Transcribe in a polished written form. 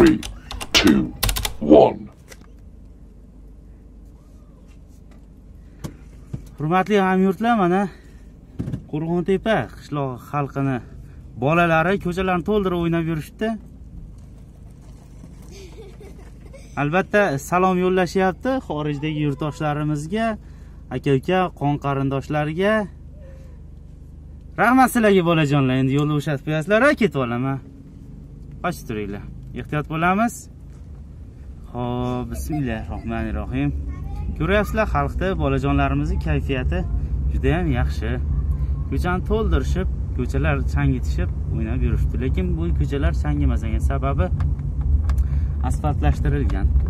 3, 2, 1. Hurmatli hamyurtlar, mana Qo'rg'ontepa qishloq xalqini bolalari ko'chalarni to'ldirib o'ynab yurishdi. Albatta salom yo'llashyapti xorijdagi yurtdoshlarimizga, aka-uka, qon qarindoshlarga. Rahmat sizlarga bolajonlar. Endi yo'lni bo'shatib qo'yasizlar, ketib olaman. Qochib turinglar. Ehtiyot bo'lamiz. Xo'p, bismillahirrohmanirrohim. Ko'ryapsizlar, xalqda bolajonlarimizning kayfiyati juda ham yaxshi. Ko'chani to'ldirishib, ko'chalar changitishib o'ynab yurishdi. Lekin bu ko'chalar changimagan sababi asfaltlashtirilgan.